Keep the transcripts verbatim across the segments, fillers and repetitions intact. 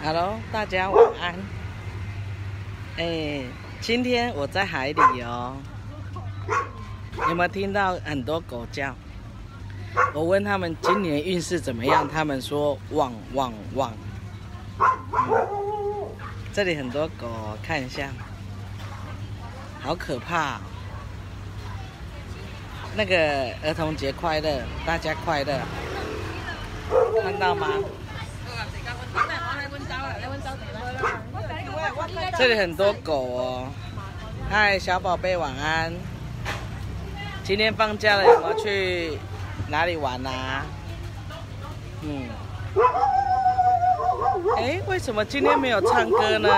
Hello， 大家晚安。哎，今天我在海里哦，有没有听到很多狗叫？我问他们今年运势怎么样，他们说旺旺旺。嗯，这里很多狗，看一下，好可怕哦。那个儿童节快乐，大家快乐，看到吗？这里很多狗哦。嗨，小宝贝，晚安。今天放假了，有没有去哪里玩啊？嗯。哎，为什么今天没有唱歌呢？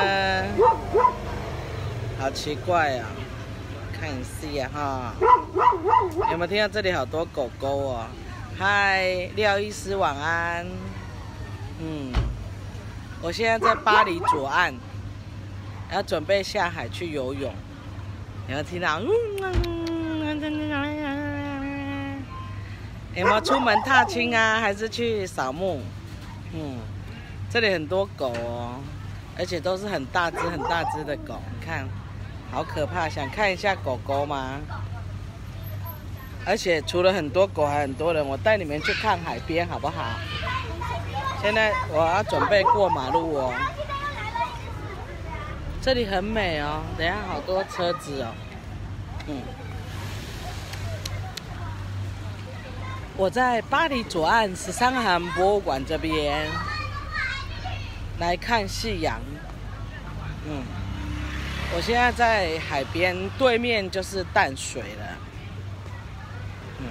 好奇怪啊！看一下哈，有没有听到这里好多狗狗哦？嗨，廖医师，晚安。嗯，我现在在巴黎左岸，要准备下海去游泳。有没有听到？有没有出门踏青啊？还是去扫墓？嗯，这里很多狗哦，而且都是很大只、很大只的狗，你看，好可怕！想看一下狗狗吗？而且除了很多狗，还很多人。我带你们去看海边，好不好？现在我要准备过马路哦。这里很美哦，等一下好多车子哦。嗯，我在巴黎左岸十三行博物馆这边来看夕阳。嗯，我现在在海边，对面就是淡水了。嗯，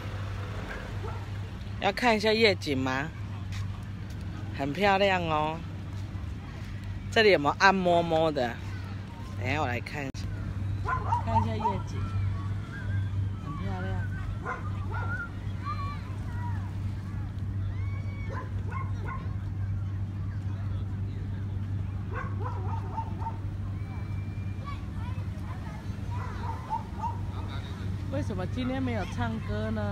要看一下夜景吗？很漂亮哦。这里有没有暗摸摸的？等一下我来看一下，看一下夜景，很漂亮。为什么今天没有唱歌呢？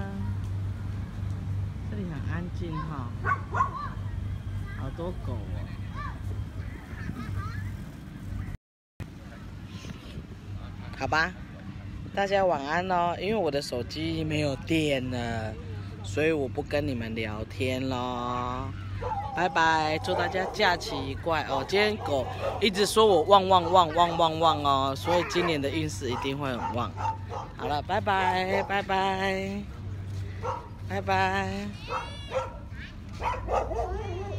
这里很安静哈、哦，好多狗哦。好吧，大家晚安哦。因为我的手机没有电了，所以我不跟你们聊天咯。拜拜，祝大家假期愉快哦。今天狗一直说我旺旺旺旺旺旺哦，所以今年的运势一定会很旺。好了，拜拜拜拜拜拜。